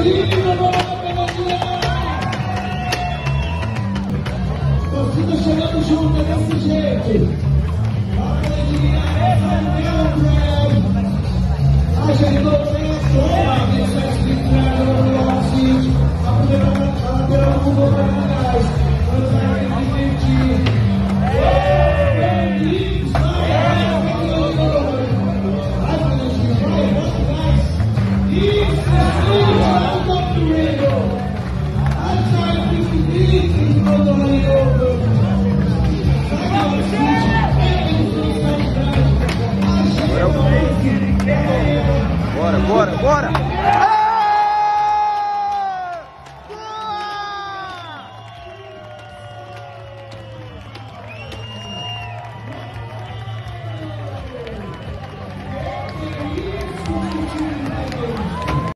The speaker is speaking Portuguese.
Torcida chegando junto, é desse jeito. Ajeitou bem a toma, deixa a estrada no velocity. A primeira lateral mudou para trás. Vai divertir. Bora, bora, bora!